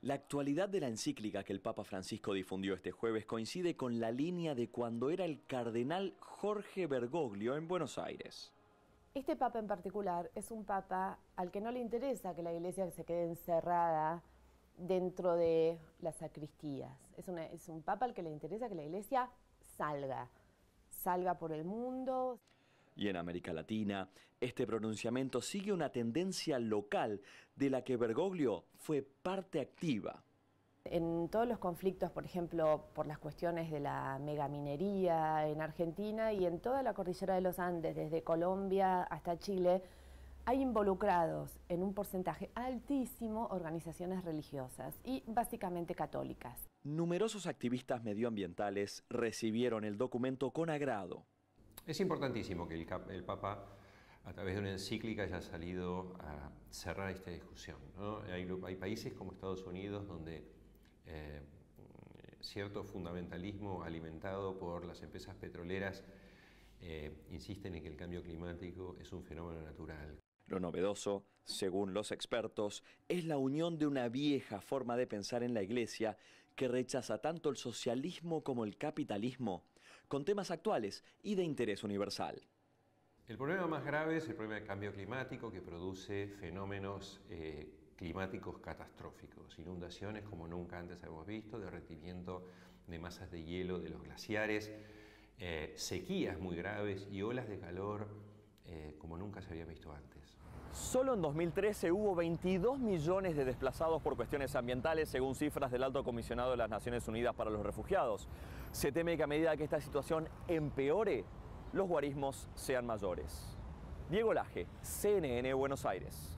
La actualidad de la encíclica que el Papa Francisco difundió este jueves coincide con la línea de cuando era el cardenal Jorge Bergoglio en Buenos Aires. Este papa en particular es un papa al que no le interesa que la iglesia se quede encerrada dentro de las sacristías. Es un papa al que le interesa que la iglesia salga por el mundo. Y en América Latina, este pronunciamiento sigue una tendencia local de la que Bergoglio fue parte activa. En todos los conflictos, por ejemplo, por las cuestiones de la megaminería en Argentina y en toda la cordillera de los Andes, desde Colombia hasta Chile, hay involucrados en un porcentaje altísimo organizaciones religiosas y básicamente católicas. Numerosos activistas medioambientales recibieron el documento con agrado. Es importantísimo que el Papa, a través de una encíclica, haya salido a cerrar esta discusión, ¿no? Hay países como Estados Unidos donde cierto fundamentalismo alimentado por las empresas petroleras insisten en que el cambio climático es un fenómeno natural. Lo novedoso, según los expertos, es la unión de una vieja forma de pensar en la Iglesia que rechaza tanto el socialismo como el capitalismo, con temas actuales y de interés universal. El problema más grave es el problema del cambio climático, que produce fenómenos climáticos catastróficos, inundaciones como nunca antes hemos visto, derretimiento de masas de hielo de los glaciares, sequías muy graves y olas de calor como nunca se había visto antes. Solo en 2013 hubo 22 millones de desplazados por cuestiones ambientales, según cifras del Alto Comisionado de las Naciones Unidas para los Refugiados. Se teme que a medida que esta situación empeore, los guarismos sean mayores. Diego Laje, CNN, Buenos Aires.